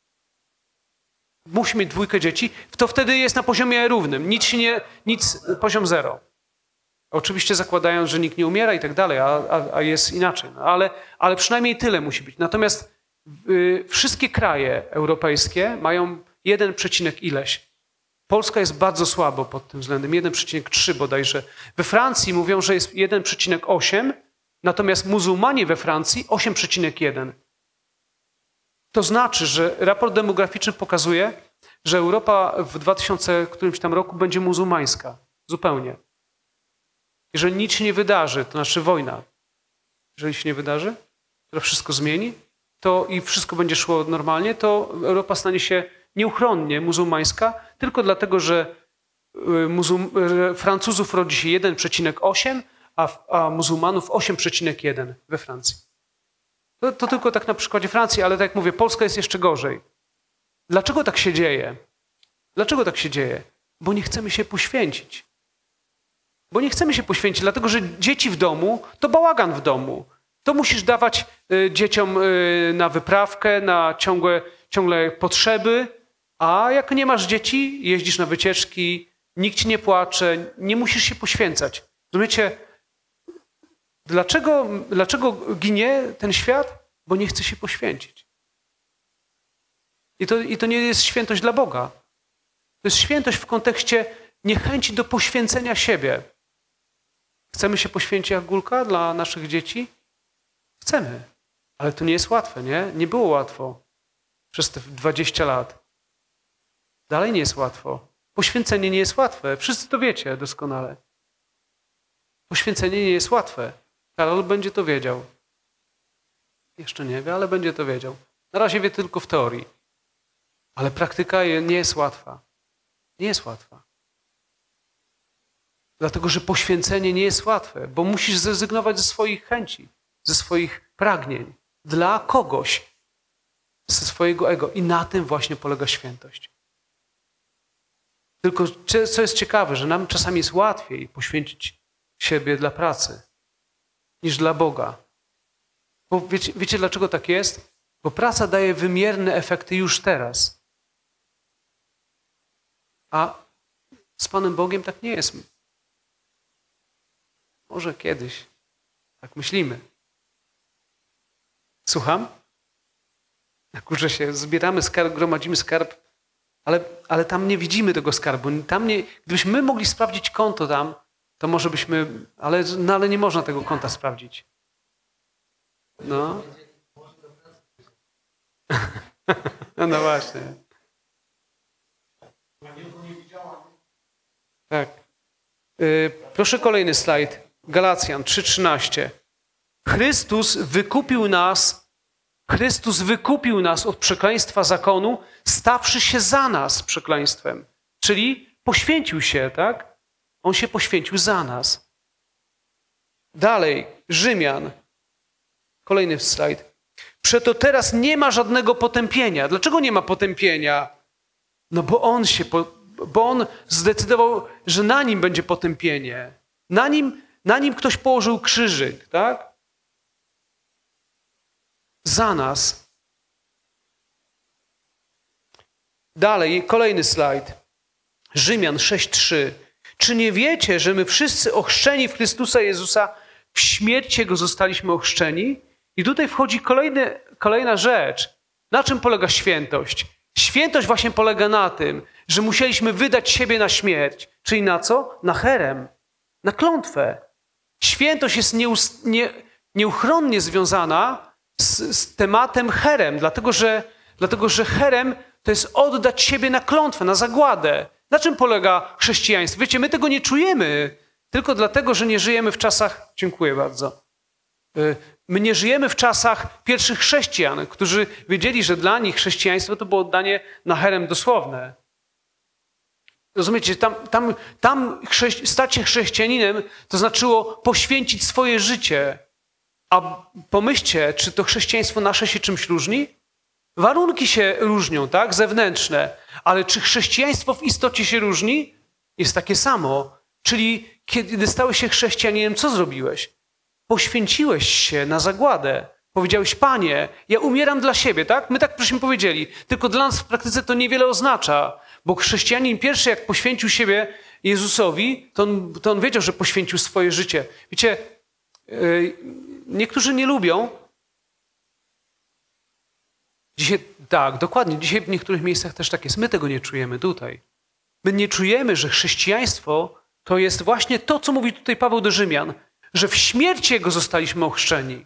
Musi mieć dwójkę dzieci, to wtedy jest na poziomie równym. Nic się nie, nic, poziom zero. Oczywiście zakładając, że nikt nie umiera i tak dalej, a, a, a jest inaczej. No, ale, ale przynajmniej tyle musi być. Natomiast y, wszystkie kraje europejskie mają jeden przecinek ileś. Polska jest bardzo słabo pod tym względem, jeden przecinek trzy bodajże. We Francji mówią, że jest jeden przecinek osiem, natomiast muzułmanie we Francji osiem przecinek jeden. To znaczy, że raport demograficzny pokazuje, że Europa w dwa tysiące którymś tam roku będzie muzułmańska. Zupełnie. Jeżeli nic się nie wydarzy, to znaczy wojna, jeżeli się nie wydarzy, która wszystko zmieni, to i wszystko będzie szło normalnie, to Europa stanie się nieuchronnie muzułmańska, tylko dlatego, że, muzuł, że Francuzów rodzi się jeden przecinek osiem, a, a muzułmanów osiem przecinek jeden we Francji. To, to tylko tak na przykładzie Francji, ale tak jak mówię, Polska jest jeszcze gorzej. Dlaczego tak się dzieje? Dlaczego tak się dzieje? Bo nie chcemy się poświęcić. Bo nie chcemy się poświęcić, dlatego że dzieci w domu to bałagan w domu. To musisz dawać y, dzieciom y, na wyprawkę, na ciągłe, ciągle potrzeby, a jak nie masz dzieci, jeździsz na wycieczki, nikt ci nie płacze, nie musisz się poświęcać. Rozumiecie, dlaczego, dlaczego ginie ten świat? Bo nie chce się poświęcić. I to, I to nie jest świętość dla Boga. To jest świętość w kontekście niechęci do poświęcenia siebie. Chcemy się poświęcić jak Gulka dla naszych dzieci? Chcemy. Ale to nie jest łatwe, nie? Nie było łatwo przez te dwadzieścia lat. Dalej nie jest łatwo. Poświęcenie nie jest łatwe. Wszyscy to wiecie doskonale. Poświęcenie nie jest łatwe. Karol będzie to wiedział. Jeszcze nie wie, ale będzie to wiedział. Na razie wie tylko w teorii. Ale praktyka nie jest łatwa. Nie jest łatwa. Dlatego, że poświęcenie nie jest łatwe, bo musisz zrezygnować ze swoich chęci, ze swoich pragnień. Dla kogoś. Ze swojego ego. I na tym właśnie polega świętość. Tylko co jest ciekawe, że nam czasami jest łatwiej poświęcić siebie dla pracy niż dla Boga. Bo wiecie, wiecie dlaczego tak jest? Bo praca daje wymierne efekty już teraz. A z Panem Bogiem tak nie jest. Może kiedyś. Tak myślimy. Słucham? Kurczę się, zbieramy skarb, gromadzimy skarb, ale, ale tam nie widzimy tego skarbu. Tam nie, gdybyśmy my mogli sprawdzić konto tam, to może byśmy, ale, no, ale nie można tego konta sprawdzić. No. No właśnie. Tak. Yy, proszę kolejny slajd. Galacjan trzy trzynaście. Chrystus wykupił nas, Chrystus wykupił nas od przekleństwa zakonu, stawszy się za nas przekleństwem. Czyli poświęcił się, tak? On się poświęcił za nas. Dalej, Rzymian. Kolejny slajd. Przeto teraz nie ma żadnego potępienia. Dlaczego nie ma potępienia? No bo on się, bo on zdecydował, że na nim będzie potępienie. Na nim, na nim ktoś położył krzyżyk, tak? Za nas. Dalej, kolejny slajd. Rzymian sześć trzy. Czy nie wiecie, że my wszyscy ochrzczeni w Chrystusa Jezusa w śmierć Jego zostaliśmy ochrzczeni? I tutaj wchodzi kolejny, kolejna rzecz. Na czym polega świętość? Świętość właśnie polega na tym, że musieliśmy wydać siebie na śmierć. Czyli na co? Na cherem. Na klątwę. Świętość jest nieus, nie, nieuchronnie związana z, z tematem cherem, dlatego że, dlatego że cherem to jest oddać siebie na klątwę, na zagładę. Na czym polega chrześcijaństwo? Wiecie, my tego nie czujemy, tylko dlatego, że nie żyjemy w czasach... Dziękuję bardzo. My nie żyjemy w czasach pierwszych chrześcijan, którzy wiedzieli, że dla nich chrześcijaństwo to było oddanie na cherem dosłowne. Rozumiecie, tam, tam, tam chrześci- stać się chrześcijaninem to znaczyło poświęcić swoje życie. A pomyślcie, czy to chrześcijaństwo nasze się czymś różni? Warunki się różnią, tak? Zewnętrzne. Ale czy chrześcijaństwo w istocie się różni? Jest takie samo. Czyli kiedy stałeś się chrześcijaninem, co zrobiłeś? Poświęciłeś się na zagładę. Powiedziałeś, Panie, ja umieram dla siebie, tak? My tak żeśmy powiedzieli. Tylko dla nas w praktyce to niewiele oznacza. Bo chrześcijanin pierwszy, jak poświęcił siebie Jezusowi, to on, to on wiedział, że poświęcił swoje życie. Wiecie, yy, niektórzy nie lubią. Dzisiaj, tak, dokładnie. Dzisiaj w niektórych miejscach też tak jest. My tego nie czujemy tutaj. My nie czujemy, że chrześcijaństwo to jest właśnie to, co mówi tutaj Paweł do Rzymian, że w śmierci Jego zostaliśmy ochrzczeni.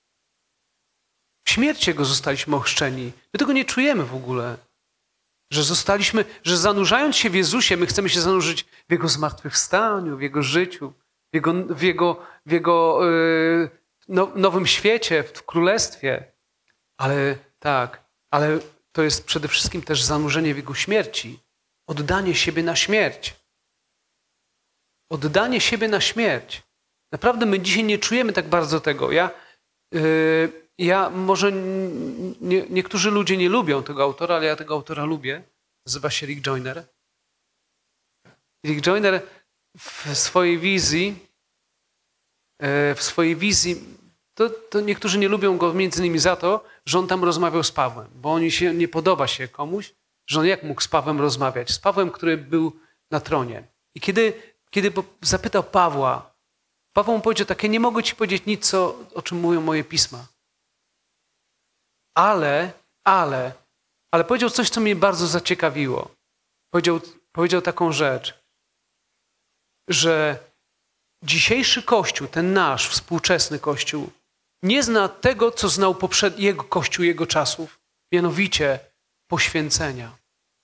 W śmierci Jego zostaliśmy ochrzczeni. My tego nie czujemy w ogóle. Że zostaliśmy, że zanurzając się w Jezusie, my chcemy się zanurzyć w Jego zmartwychwstaniu, w Jego życiu, w Jego, w jego, w jego yy, no, nowym świecie, w Królestwie. Ale tak, ale to jest przede wszystkim też zanurzenie w Jego śmierci. Oddanie siebie na śmierć. Oddanie siebie na śmierć. Naprawdę my dzisiaj nie czujemy tak bardzo tego. Ja, yy, ja może nie, niektórzy ludzie nie lubią tego autora, ale ja tego autora lubię. Nazywa się Rick Joyner. Rick Joyner w swojej wizji, w swojej wizji, to, to niektórzy nie lubią go między innymi za to, że on tam rozmawiał z Pawłem, bo on się nie podoba się komuś, że on jak mógł z Pawłem rozmawiać? Z Pawłem, który był na tronie. I kiedy, kiedy zapytał Pawła, Paweł mu powiedział tak, ja nie mogę ci powiedzieć nic, co, o czym mówią moje pisma. Ale, ale, ale powiedział coś, co mnie bardzo zaciekawiło. Powiedział, powiedział taką rzecz, że dzisiejszy Kościół, ten nasz współczesny Kościół, nie zna tego, co znał poprzed... jego Kościół, jego czasów, mianowicie poświęcenia.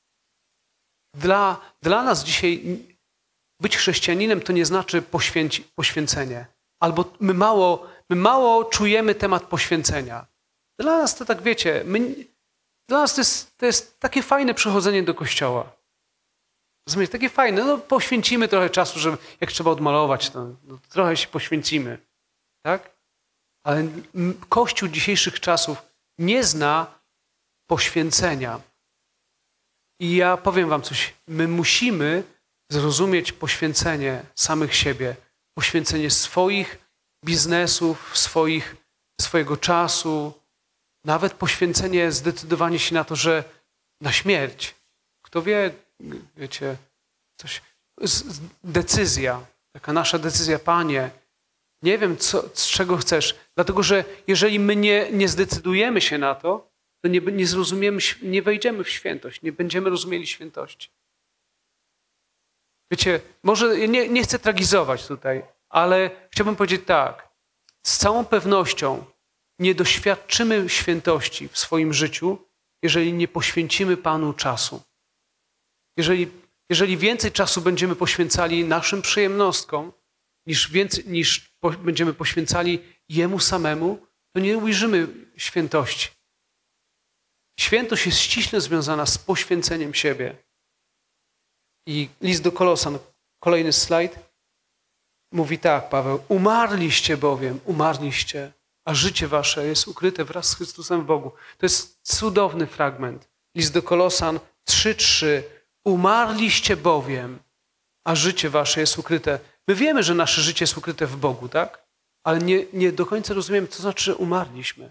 Dla, dla nas dzisiaj być chrześcijaninem to nie znaczy poświęci, poświęcenie. Albo my mało, my mało czujemy temat poświęcenia. Dla nas to tak wiecie, my, dla nas to jest, to jest takie fajne przychodzenie do kościoła. Rozumiecie, takie fajne, no poświęcimy trochę czasu, żeby jak trzeba odmalować, to, no, trochę się poświęcimy. Tak? Ale Kościół dzisiejszych czasów nie zna poświęcenia. I ja powiem wam coś, my musimy zrozumieć poświęcenie samych siebie, poświęcenie swoich biznesów, swoich, swojego czasu, nawet poświęcenie, zdecydowanie się na to, że na śmierć. Kto wie, wiecie, coś, decyzja, taka nasza decyzja, Panie, nie wiem, co, z czego chcesz, dlatego że jeżeli my nie, nie zdecydujemy się na to, to nie, nie zrozumiemy, nie wejdziemy w świętość, nie będziemy rozumieli świętości. Wiecie, może nie, nie chcę tragizować tutaj, ale chciałbym powiedzieć tak. Z całą pewnością nie doświadczymy świętości w swoim życiu, jeżeli nie poświęcimy Panu czasu. Jeżeli, jeżeli więcej czasu będziemy poświęcali naszym przyjemnostkom, niż, więcej, niż po, będziemy poświęcali Jemu samemu, to nie ujrzymy świętości. Świętość jest ściśle związana z poświęceniem siebie. I list do Kolosan, kolejny slajd, mówi tak, Paweł, umarliście bowiem, umarliście, a życie wasze jest ukryte wraz z Chrystusem w Bogu. To jest cudowny fragment. List do Kolosan trzy trzy, umarliście bowiem, a życie wasze jest ukryte. My wiemy, że nasze życie jest ukryte w Bogu, tak? Ale nie, nie do końca rozumiemy, co znaczy, że umarliśmy.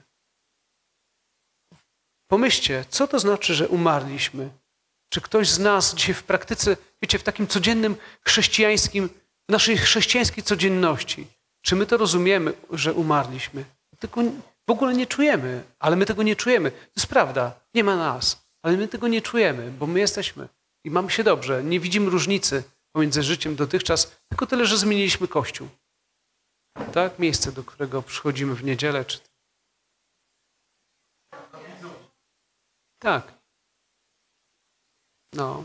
Pomyślcie, co to znaczy, że umarliśmy? Czy ktoś z nas dzisiaj w praktyce, wiecie, w takim codziennym chrześcijańskim, w naszej chrześcijańskiej codzienności, czy my to rozumiemy, że umarliśmy? Tego w ogóle nie czujemy, ale my tego nie czujemy. To jest prawda, nie ma nas, ale my tego nie czujemy, bo my jesteśmy i mamy się dobrze. Nie widzimy różnicy pomiędzy życiem dotychczas, tylko tyle, że zmieniliśmy Kościół. Tak? Miejsce, do którego przychodzimy w niedzielę. Czy... Tak. No.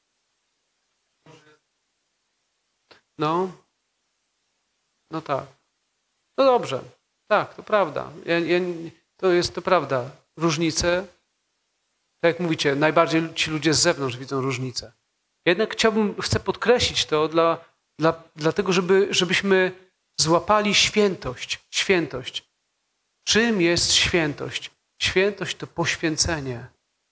No. No tak. No dobrze. Tak, to prawda. Ja, ja, to jest to prawda. Różnice, tak jak mówicie, najbardziej ci ludzie z zewnątrz widzą różnice. Jednak chciałbym, chcę podkreślić to dla, dla, dlatego, żeby, żebyśmy złapali świętość. Świętość. Czym jest świętość? Świętość to poświęcenie.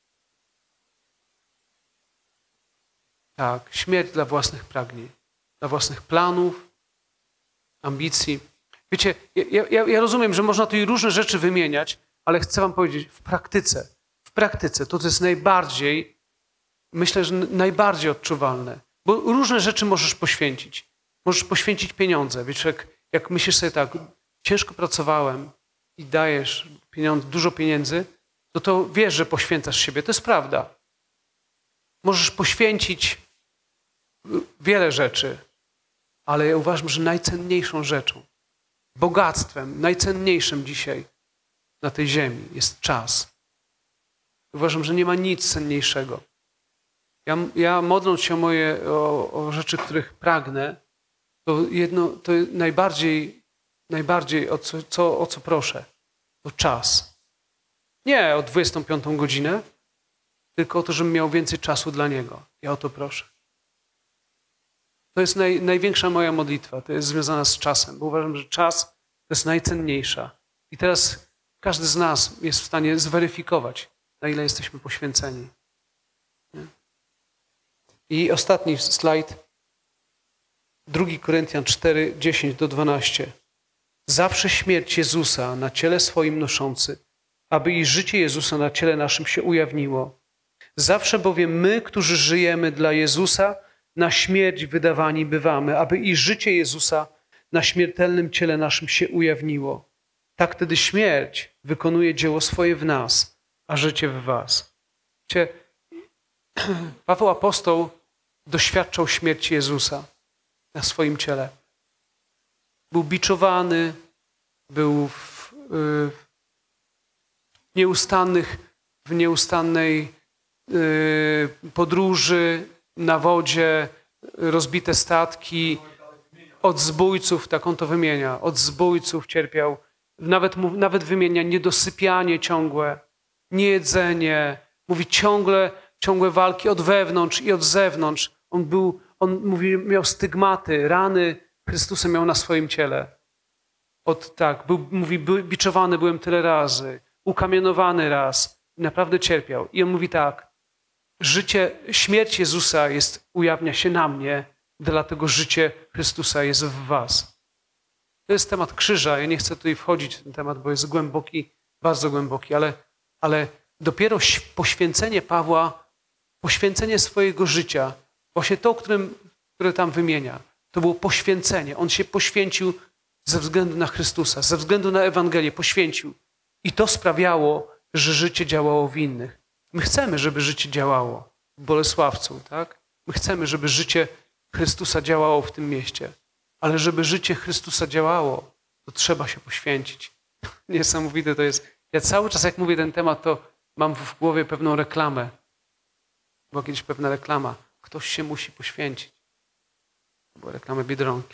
Tak, śmierć dla własnych pragnień, dla własnych planów, ambicji. Wiecie, ja, ja, ja rozumiem, że można tu i różne rzeczy wymieniać, ale chcę wam powiedzieć, w praktyce, w praktyce to, to jest najbardziej, myślę, że najbardziej odczuwalne. Bo różne rzeczy możesz poświęcić. Możesz poświęcić pieniądze. Wiesz, jak, jak myślisz sobie tak, ciężko pracowałem i dajesz pieniądze, dużo pieniędzy, to to wiesz, że poświęcasz siebie. To jest prawda. Możesz poświęcić wiele rzeczy, ale ja uważam, że najcenniejszą rzeczą, bogactwem, najcenniejszym dzisiaj na tej ziemi jest czas. Uważam, że nie ma nic cenniejszego. Ja, ja modląc się o moje, o, o rzeczy, których pragnę, to jedno, to najbardziej, najbardziej o co, co, o co proszę, to czas. Nie o dwudziestą piątą godzinę, tylko o to, żebym miał więcej czasu dla Niego. Ja o to proszę. To jest naj, największa moja modlitwa. To jest związana z czasem, bo uważam, że czas to jest najcenniejsza. I teraz każdy z nas jest w stanie zweryfikować, na ile jesteśmy poświęceni. Nie? I ostatni slajd. drugi Koryntian cztery, dziesięć do dwunastu. Zawsze śmierć Jezusa na ciele swoim noszący, aby i życie Jezusa na ciele naszym się ujawniło. Zawsze bowiem my, którzy żyjemy dla Jezusa, na śmierć wydawani bywamy, aby i życie Jezusa na śmiertelnym ciele naszym się ujawniło. Tak wtedy śmierć wykonuje dzieło swoje w nas, a życie w was. Wiecie, Paweł apostoł doświadczał śmierci Jezusa na swoim ciele. Był biczowany, był w, w nieustannych, w nieustannej y, podróży na wodzie, rozbite statki, od zbójców, tak on to wymienia, od zbójców cierpiał. Nawet, nawet wymienia niedosypianie ciągłe, niejedzenie. Mówi ciągle, ciągłe walki od wewnątrz i od zewnątrz. On był, on mówi, miał stygmaty, rany Chrystusa miał na swoim ciele. Od tak, był, mówi, by, biczowany byłem tyle razy, ukamienowany raz. Naprawdę cierpiał. I on mówi tak, życie, śmierć Jezusa jest, ujawnia się na mnie, dlatego życie Chrystusa jest w was. To jest temat krzyża. Ja nie chcę tutaj wchodzić w ten temat, bo jest głęboki, bardzo głęboki, ale, ale dopiero poświęcenie Pawła, poświęcenie swojego życia, właśnie to, którym, które tam wymienia, to było poświęcenie. On się poświęcił ze względu na Chrystusa, ze względu na Ewangelię, poświęcił. I to sprawiało, że życie działało w innych. My chcemy, żeby życie działało w Bolesławcu, tak? My chcemy, żeby życie Chrystusa działało w tym mieście. Ale żeby życie Chrystusa działało, to trzeba się poświęcić. Niesamowite to jest. Ja cały czas, jak mówię ten temat, to mam w głowie pewną reklamę. Była kiedyś pewna reklama. Ktoś się musi poświęcić. To była reklama Biedronki.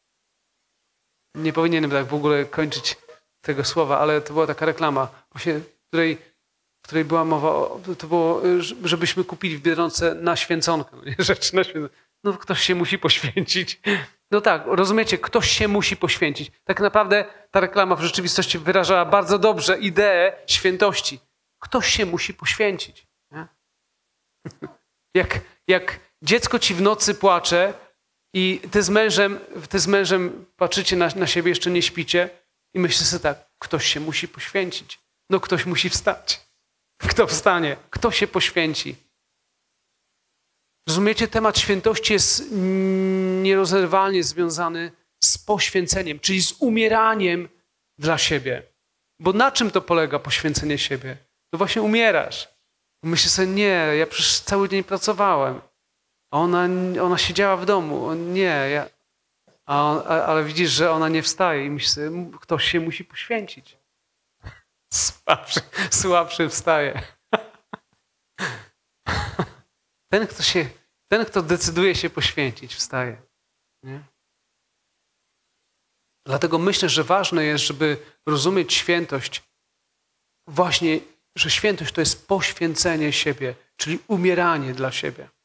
Nie powinienem tak w ogóle kończyć tego słowa, ale to była taka reklama, właśnie, w której, w której była mowa, o, to było, żebyśmy kupili w Biedronce na święconkę. Rzecz na święconkę. No ktoś się musi poświęcić. No tak, rozumiecie, ktoś się musi poświęcić. Tak naprawdę ta reklama w rzeczywistości wyrażała bardzo dobrze ideę świętości. Ktoś się musi poświęcić. Nie? Jak, jak dziecko ci w nocy płacze i ty z mężem, ty z mężem patrzycie na, na siebie, jeszcze nie śpicie i myślisz sobie tak, ktoś się musi poświęcić. No ktoś musi wstać. Kto wstanie? Kto się poświęci? Rozumiecie, temat świętości jest nierozerwalnie związany z poświęceniem, czyli z umieraniem dla siebie. Bo na czym to polega poświęcenie siebie? To właśnie umierasz. Myślisz sobie, nie, ja przecież cały dzień pracowałem. A ona, ona siedziała w domu. Nie, ja... A on, a, ale widzisz, że ona nie wstaje i myślisz sobie, ktoś się musi poświęcić. Słabszy, słabszy wstaje. Ten, kto się, ten, kto decyduje się poświęcić, wstaje. Nie? Dlatego myślę, że ważne jest, żeby rozumieć świętość, właśnie, że świętość to jest poświęcenie siebie, czyli umieranie dla siebie.